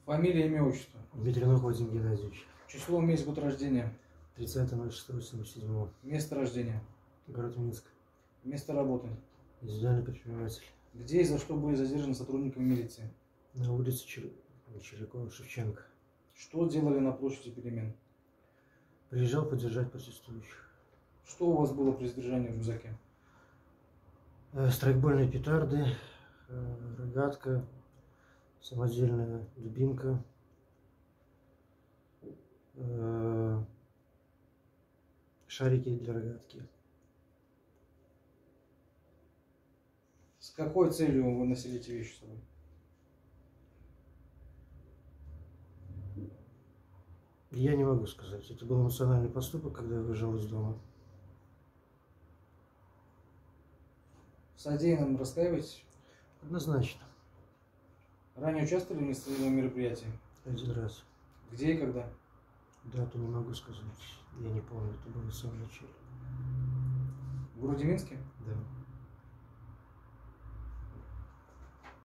Фамилия, имя, отчество. Ветрянок Вадим Геннадьевич. Число, месяц, год рождения. 30.06.87. Место рождения. Город Минск. Место работы. Индивидуальный предприниматель. Где и за что были задержаны сотрудниками милиции? На улице Черякова, Шевченко. Что делали на площади перемен? Приезжал поддержать протестующих. Что у вас было при задержании в рюкзаке? Страйкбольные петарды, рогатка, самодельная дубинка, шарики для рогатки. С какой целью вы носили эти вещи с собой? Я не могу сказать. Это был эмоциональный поступок, когда я выезжал из дома. В содеянном раскаиваетесь? Однозначно. Ранее участвовали в несостоятельном мероприятии? Один раз. Где и когда? Дату не могу сказать. Я не помню. Это было в самом начале. В городе Минске? Да.